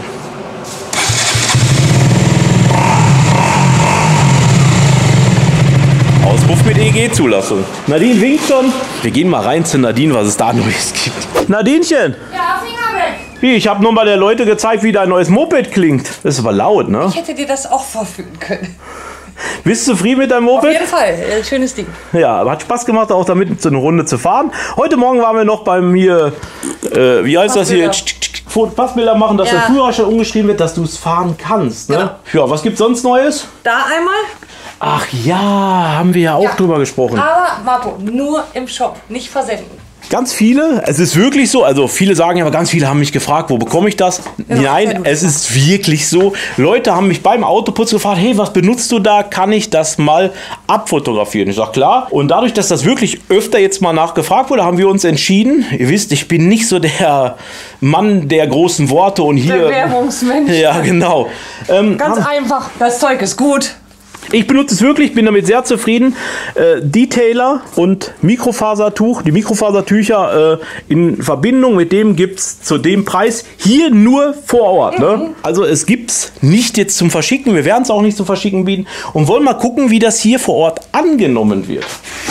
Speaker 1: Auspuff mit E G-Zulassung. Nadine winkt schon. Wir gehen mal rein zu Nadine, was es da Neues gibt. Nadinchen!
Speaker 7: Ja, Finger weg!
Speaker 1: Wie, ich habe nur mal der Leute gezeigt, wie dein neues Moped klingt. Das ist aber laut, ne?
Speaker 7: Ich hätte dir das auch vorführen können.
Speaker 1: Bist du zufrieden mit deinem Moped?
Speaker 7: Auf jeden Fall, äh, schönes Ding.
Speaker 1: Ja, hat Spaß gemacht, auch damit so eine Runde zu fahren. Heute Morgen waren wir noch beim hier, äh, wie heißt das hier? Passbilder machen, dass
Speaker 7: Ja.
Speaker 1: der Führerschein umgeschrieben wird, dass du es fahren kannst. Ne? Ja, was gibt's sonst Neues?
Speaker 7: Da einmal,
Speaker 1: Ach ja, haben wir ja auch
Speaker 7: Ja.
Speaker 1: drüber gesprochen.
Speaker 7: aber Marco, nur im Shop, nicht versenden.
Speaker 1: Ganz viele, es ist wirklich so, also viele sagen ja, aber ganz viele haben mich gefragt, wo bekomme ich das?
Speaker 7: Ja, sehr
Speaker 1: Nein,
Speaker 7: gut.
Speaker 1: es ist wirklich so. Leute haben mich beim Autoputz gefragt, hey, was benutzt du da? Kann ich das mal abfotografieren? Ich sage, klar. Und dadurch, dass das wirklich öfter jetzt mal nachgefragt wurde, haben wir uns entschieden. Ihr wisst, ich bin nicht so der Mann der großen Worte und hier...
Speaker 7: Bewerbungsmensch.
Speaker 1: Ja, genau. Ähm,
Speaker 7: Ganz
Speaker 1: haben,
Speaker 7: einfach, das Zeug ist gut.
Speaker 1: ich benutze es wirklich, bin damit sehr zufrieden. Äh, Detailer und Mikrofasertuch. Die Mikrofasertücher äh, in Verbindung mit dem gibt es zu dem Preis hier nur vor Ort. Ne? Also es gibt es nicht jetzt zum Verschicken. Wir werden es auch nicht zum Verschicken bieten. Und wollen mal gucken, wie das hier vor Ort angenommen wird.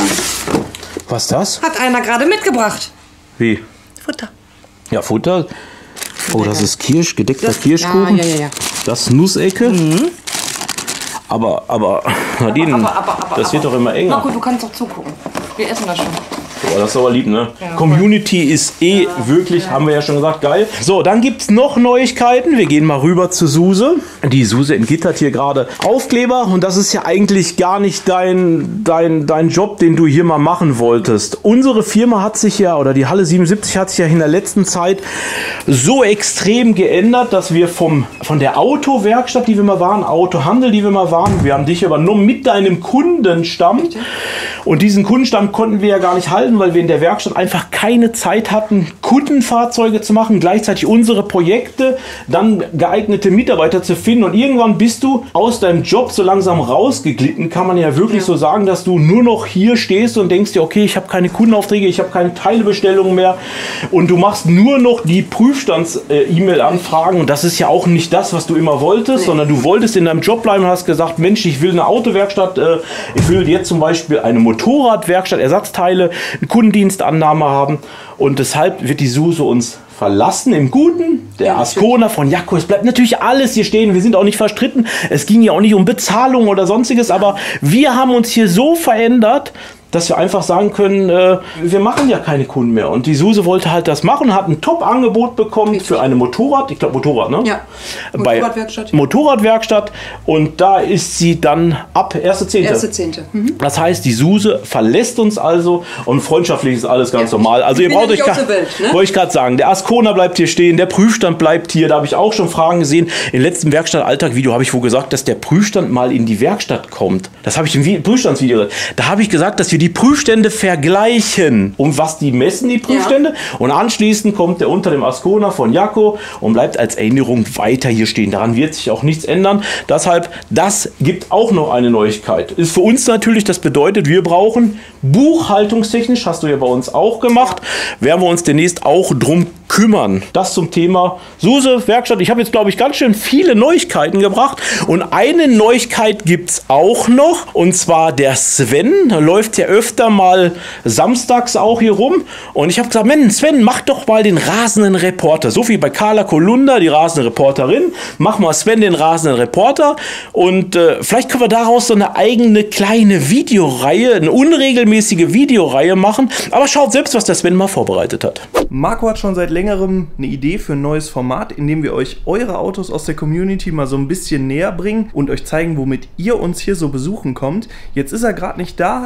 Speaker 1: Was ist das?
Speaker 7: Hat einer gerade mitgebracht.
Speaker 1: Wie?
Speaker 7: Futter.
Speaker 1: Ja, Futter. Oh, das ist Kirsch, gedeckter
Speaker 7: Das-
Speaker 1: Kirschkuchen.
Speaker 7: ja, ja, ja, ja.
Speaker 1: Das ist Nussecke. Aber, aber, Nadine,
Speaker 7: Aber, aber, aber,
Speaker 1: das wird
Speaker 7: aber.
Speaker 1: doch immer enger.
Speaker 7: Marco, du kannst doch zugucken. Wir essen das schon.
Speaker 1: Oh, das ist aber lieb, ne?
Speaker 7: Ja,
Speaker 1: Community ist eh wirklich, haben wir ja schon gesagt, geil. So, dann gibt es noch Neuigkeiten. Wir gehen mal rüber zu Suse. Die Suse entgittert hier gerade Aufkleber. Und das ist ja eigentlich gar nicht dein, dein, dein Job, den du hier mal machen wolltest. Unsere Firma hat sich ja, oder die Halle siebenundsiebzig hat sich ja in der letzten Zeit so extrem geändert, dass wir vom, von der Autowerkstatt, die wir mal waren, Autohandel, die wir mal waren, wir haben dich übernommen mit deinem Kundenstamm. Und diesen Kundenstamm konnten wir ja gar nicht halten, weil wir in der Werkstatt einfach keine Zeit hatten, Kundenfahrzeuge zu machen, gleichzeitig unsere Projekte, dann geeignete Mitarbeiter zu finden. Und irgendwann bist du aus deinem Job so langsam rausgeglitten, kann man ja wirklich so sagen, dass du nur noch hier stehst und denkst dir, okay, ich habe keine Kundenaufträge, ich habe keine Teilebestellungen mehr und du machst nur noch die Prüfstands-E-Mail-Anfragen. Und das ist ja auch nicht das, was du immer wolltest, sondern du wolltest in deinem Job bleiben und hast gesagt, Mensch, ich will eine Autowerkstatt, äh, ich will jetzt zum Beispiel eine Motorradwerkstatt, Ersatzteile, eine Kundendienstannahme haben. Und deshalb wird die Suse uns verlassen im Guten. Der Ascona von Jacko, es bleibt natürlich alles hier stehen. Wir sind auch nicht verstritten. Es ging ja auch nicht um Bezahlung oder sonstiges, aber wir haben uns hier so verändert, dass wir einfach sagen können, äh, wir machen ja keine Kunden mehr. Und die Suse wollte halt das machen, hat ein Top-Angebot bekommen für eine Motorrad, ich glaube Motorrad, ne?
Speaker 7: Ja.
Speaker 1: Bei
Speaker 7: Motorradwerkstatt.
Speaker 1: Motorradwerkstatt. Und da ist sie dann ab erster zehnte
Speaker 7: Erste Zehnte. Mhm.
Speaker 1: Das heißt, die Suse verlässt uns also und freundschaftlich ist alles ganz
Speaker 7: Ja.
Speaker 1: normal. Also ihr
Speaker 7: Ich bin
Speaker 1: braucht
Speaker 7: ja
Speaker 1: euch
Speaker 7: nicht
Speaker 1: gar,
Speaker 7: aus der Welt, ne?
Speaker 1: wollte ich gerade sagen, der Ascona bleibt hier stehen, der Prüfstand bleibt hier. Da habe ich auch schon Fragen gesehen. Im letzten Werkstatt-Alltag-Video habe ich wohl gesagt, dass der Prüfstand mal in die Werkstatt kommt. Das habe ich im Vi- Prüfstandsvideo gesagt. Da habe ich gesagt, dass wir die Prüfstände vergleichen. Um was die messen, die Prüfstände. Ja. Und anschließend kommt der unter dem Ascona von Jacko und bleibt als Erinnerung weiter hier stehen. Daran wird sich auch nichts ändern. Deshalb, das gibt auch noch eine Neuigkeit. Ist für uns natürlich, das bedeutet, wir brauchen buchhaltungstechnisch, hast du ja bei uns auch gemacht, werden wir uns demnächst auch drum kümmern. Das zum Thema Suse, Werkstatt. Ich habe jetzt, glaube ich, ganz schön viele Neuigkeiten gebracht. Und eine Neuigkeit gibt es auch noch. Und zwar der Sven. Der läuft ja öfter mal samstags auch hier rum. Und ich habe gesagt, Mensch, Sven, mach doch mal den rasenden Reporter. So wie bei Carla Kolunda, die rasende Reporterin. Mach mal Sven den rasenden Reporter. Und äh, vielleicht können wir daraus so eine eigene kleine Videoreihe, eine unregelmäßige Videoreihe machen. Aber schaut selbst, was der Sven mal vorbereitet hat.
Speaker 3: Marco hat schon seit längerem eine Idee für ein neues Format, in dem wir euch eure Autos aus der Community mal so ein bisschen näher bringen und euch zeigen, womit ihr uns hier so besuchen kommt. Jetzt ist er gerade nicht da. Trotzdem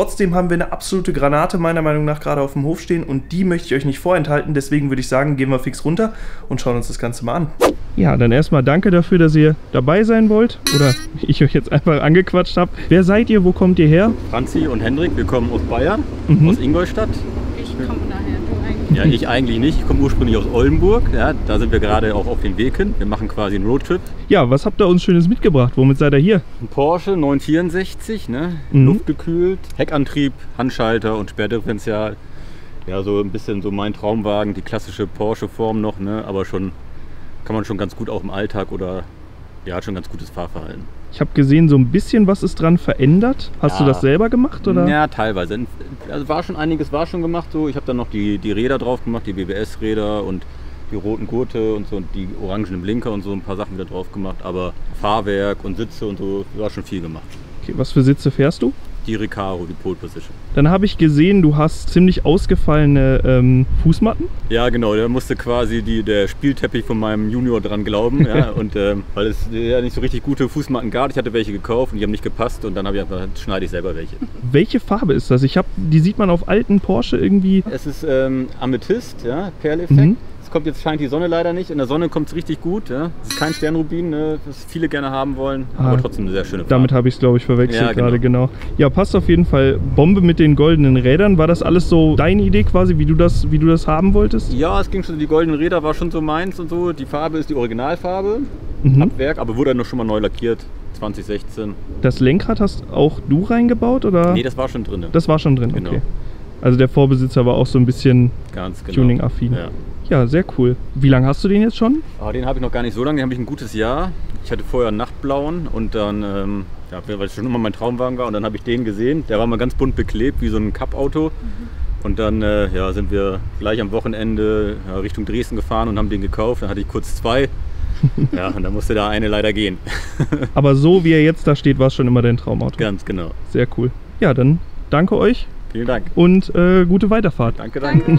Speaker 3: Trotzdem haben wir eine absolute Granate meiner Meinung nach gerade auf dem Hof stehen und die möchte ich euch nicht vorenthalten. Deswegen würde ich sagen, gehen wir fix runter und schauen uns das Ganze mal an. Ja, dann erstmal danke dafür, dass ihr dabei sein wollt oder ich euch jetzt einfach angequatscht habe. Wer seid ihr? Wo kommt ihr her?
Speaker 8: Franzi und Hendrik, wir kommen aus Bayern,
Speaker 3: Mhm.
Speaker 8: aus Ingolstadt.
Speaker 9: Ich komme daher, du eigentlich.
Speaker 8: Ja, ich eigentlich nicht. Ich komme ursprünglich aus Oldenburg. Ja, da sind wir gerade auch auf dem Weg hin. Wir machen quasi einen Roadtrip.
Speaker 3: Ja, was habt ihr uns Schönes mitgebracht? Womit seid ihr hier?
Speaker 8: Ein Porsche neunhundertvierundsechzig, ne?
Speaker 3: Mhm.
Speaker 8: Luftgekühlt, Heckantrieb, Handschalter und Sperrdifferential. Ja, so ein bisschen so mein Traumwagen, die klassische Porsche-Form noch, ne? Aber schon kann man schon ganz gut auch im Alltag oder ja, hat schon ganz gutes Fahrverhalten.
Speaker 3: Ich habe gesehen, so ein bisschen was ist dran verändert. Hast
Speaker 8: Ja.
Speaker 3: du das selber gemacht? Oder?
Speaker 8: Ja, teilweise. Also war schon einiges war schon gemacht so. Ich habe dann noch die, die Räder drauf gemacht, die B B S-Räder und die roten Gurte und so und die orangenen Blinker und so ein paar Sachen wieder drauf gemacht. Aber Fahrwerk und Sitze und so war schon viel gemacht.
Speaker 3: Okay, was für Sitze fährst du?
Speaker 8: Die Recaro, die Pole Position.
Speaker 3: Dann habe ich gesehen, du hast ziemlich ausgefallene ähm, Fußmatten.
Speaker 8: Ja, genau, da musste quasi die, der Spielteppich von meinem Junior dran glauben. Ja, und ähm, weil es ja nicht so richtig gute Fußmatten gab, ich hatte welche gekauft und die haben nicht gepasst und dann habe ich einfach, schneide ich selber welche.
Speaker 3: Welche Farbe ist das? Ich habe, die sieht man auf alten Porsche irgendwie.
Speaker 8: Es ist ähm, Amethyst, ja, Perleffekt.
Speaker 3: Mhm.
Speaker 8: Es kommt jetzt, scheint die Sonne leider nicht. In der Sonne kommt es richtig gut. Ja. Es ist kein Sternrubin, ne, was viele gerne haben wollen,
Speaker 3: Ah,
Speaker 8: aber trotzdem eine sehr schöne Farbe.
Speaker 3: Damit habe ich es, glaube ich, verwechselt
Speaker 8: Ja, genau.
Speaker 3: gerade, genau. Ja, passt auf jeden Fall. Bombe mit den goldenen Rädern. War das alles so deine Idee quasi, wie du das, wie du das haben wolltest?
Speaker 8: Ja, es ging schon, die goldenen Räder war schon so meins und so. Die Farbe ist die Originalfarbe,
Speaker 3: Mhm.
Speaker 8: ab Werk, aber wurde dann noch schon mal neu lackiert, zwanzig sechzehn.
Speaker 3: Das Lenkrad hast auch du reingebaut, oder?
Speaker 8: Nee, das war schon drin.
Speaker 3: Das war schon drin,
Speaker 8: Genau.
Speaker 3: okay. Also der Vorbesitzer war auch so ein bisschen
Speaker 8: Ganz genau.
Speaker 3: tuning-affin.
Speaker 8: Ja.
Speaker 3: Ja, sehr cool. Wie lange hast du den jetzt schon?
Speaker 8: Aber den habe ich noch gar nicht so lange, den habe ich ein gutes Jahr. Ich hatte vorher einen Nachtblauen und dann, ähm, ja, weil es schon immer mein Traumwagen war und dann habe ich den gesehen. Der war mal ganz bunt beklebt, wie so ein Cup-Auto. Und dann äh, ja, sind wir gleich am Wochenende ja, Richtung Dresden gefahren und haben den gekauft. Dann hatte ich kurz zwei. Ja, und dann musste da eine leider gehen.
Speaker 3: Aber so wie er jetzt da steht, war es schon immer dein Traumauto.
Speaker 8: Ganz genau.
Speaker 3: Sehr cool. Ja, dann danke euch
Speaker 8: Vielen Dank.
Speaker 3: und äh, gute Weiterfahrt.
Speaker 8: Danke, danke.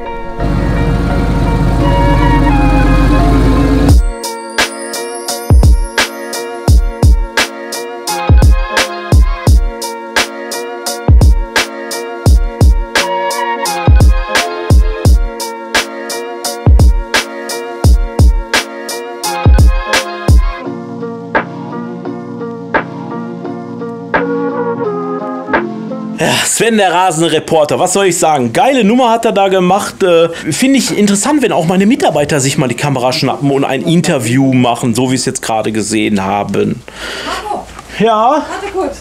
Speaker 1: Ja, Sven, der rasende Reporter, was soll ich sagen? Geile Nummer hat er da gemacht. Äh, Finde ich interessant, wenn auch meine Mitarbeiter sich mal die Kamera schnappen und ein Interview machen, so wie wir es jetzt gerade gesehen haben.
Speaker 7: Marco,
Speaker 1: Ja,
Speaker 7: warte kurz.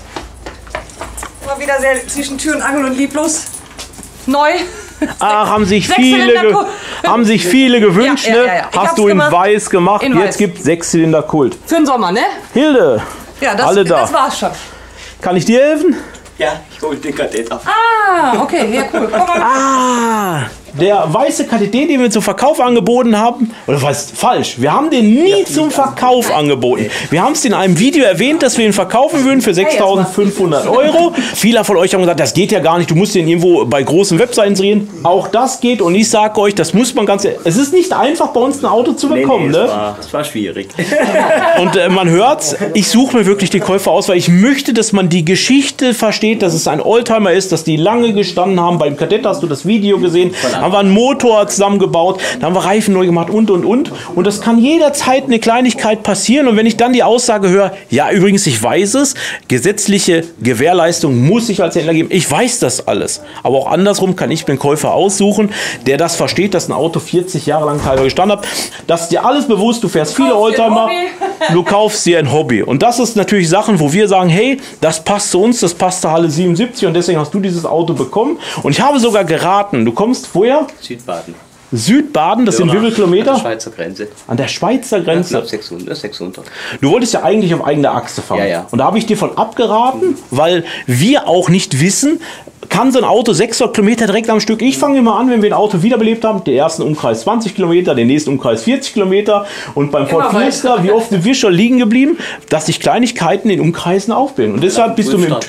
Speaker 7: Mal wieder sehr zwischen Tür und Angel und lieblos. Neu.
Speaker 1: ach, haben sich
Speaker 7: Sechs
Speaker 1: viele,
Speaker 7: Zylinder
Speaker 1: ge
Speaker 7: Kult.
Speaker 1: haben sich viele gewünscht,
Speaker 7: Ja, ja,
Speaker 1: ne?
Speaker 7: ja, ja. Ich
Speaker 1: Hast
Speaker 7: hab's
Speaker 1: du in
Speaker 7: gemacht.
Speaker 1: weiß gemacht,
Speaker 7: In
Speaker 1: jetzt
Speaker 7: weiß.
Speaker 1: gibt Sechszylinder Kult.
Speaker 7: Für den Sommer, ne?
Speaker 1: Hilde,
Speaker 7: Ja, das,
Speaker 1: alle da.
Speaker 7: das war's schon.
Speaker 1: Kann ich dir helfen?
Speaker 10: Ja, ich hole den Kadett ab.
Speaker 7: Ah, okay, ja, cool. Komm mal.
Speaker 1: Ah, der weiße K T T, den wir zum Verkauf angeboten haben, oder was, falsch, wir haben den nie zum Verkauf angeboten. Wir haben es in einem Video erwähnt, dass wir ihn verkaufen würden für sechstausendfünfhundert Euro. Viele von euch haben gesagt, das geht ja gar nicht, du musst den irgendwo bei großen Webseiten sehen. Auch das geht und ich sage euch, das muss man ganz ehrlich, es ist nicht einfach bei uns ein Auto zu bekommen,
Speaker 10: nee,
Speaker 1: ne?
Speaker 10: es war, es war schwierig.
Speaker 1: Und äh, man hört's, ich suche mir wirklich die Käufer aus, weil ich möchte, dass man die Geschichte versteht, dass es ein Oldtimer ist, dass die lange gestanden haben. Beim Kadett hast du das Video gesehen. Da haben wir einen Motor zusammengebaut, da haben wir Reifen neu gemacht und, und, und. Und das kann jederzeit eine Kleinigkeit passieren. Und wenn ich dann die Aussage höre, ja, übrigens, ich weiß es, gesetzliche Gewährleistung muss ich als Händler geben. Ich weiß das alles. Aber auch andersrum kann ich mir einen Käufer aussuchen, der das versteht, dass ein Auto vierzig Jahre lang teilweise gestanden hat. Das ist dir alles bewusst, du fährst viele
Speaker 7: kaufst dir ein
Speaker 1: Oldtimer.
Speaker 7: Hobby.
Speaker 1: Du kaufst dir ein Hobby. Und das ist natürlich Sachen, wo wir sagen, hey, das passt zu uns, das passt zur Halle siebenundsiebzig und deswegen hast du dieses Auto bekommen. Und ich habe sogar geraten, du kommst woher?
Speaker 10: Südbaden.
Speaker 1: Südbaden, das sind wie viele
Speaker 10: An der
Speaker 1: Kilometer?
Speaker 10: Schweizer Grenze.
Speaker 1: An der Schweizer
Speaker 10: Ich
Speaker 1: Grenze.
Speaker 10: glaube sechshundert, sechshundert.
Speaker 1: Du wolltest ja eigentlich auf eigener Achse fahren.
Speaker 10: Ja, ja.
Speaker 1: Und da habe ich dir von abgeraten, weil wir auch nicht wissen, kann so ein Auto sechshundert Kilometer direkt am Stück. Ich fange immer an, wenn wir ein Auto wiederbelebt haben, den ersten Umkreis zwanzig Kilometer, den nächsten Umkreis vierzig Kilometer. Und beim Ford
Speaker 7: Immer
Speaker 1: Fiesta, wie oft sind wir schon liegen geblieben, dass sich Kleinigkeiten in Umkreisen aufbilden. Und deshalb bist du mit dem
Speaker 10: Start, gell?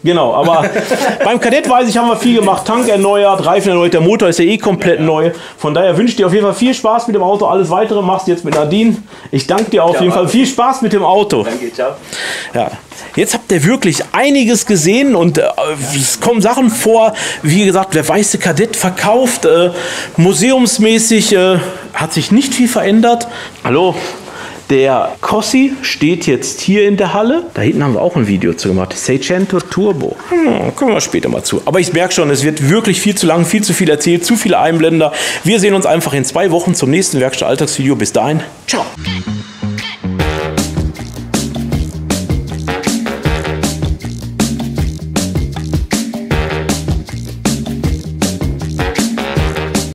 Speaker 1: Genau, aber beim Kadett weiß ich, haben wir viel gemacht. Tank erneuert, Reifen erneuert, der Motor ist ja eh komplett neu. Von daher wünsche ich dir auf jeden Fall viel Spaß mit dem Auto. Alles Weitere machst du jetzt mit Nadine. Ich danke dir auf ja, jeden Fall. Viel Spaß mit dem Auto.
Speaker 10: Danke, ciao.
Speaker 1: Ja. Jetzt habt ihr wirklich einiges gesehen und äh, es kommen Sachen vor, wie gesagt, der weiße Kadett verkauft, äh, museumsmäßig äh, hat sich nicht viel verändert. Hallo, der Cossi steht jetzt hier in der Halle. Da hinten haben wir auch ein Video zu gemacht, Seicento Turbo. Hm, kommen wir später mal zu. Aber ich merke schon, es wird wirklich viel zu lang, viel zu viel erzählt, zu viele Einblender. Wir sehen uns einfach in zwei Wochen zum nächsten Werkstatt Alltagsvideo. Bis dahin, ciao.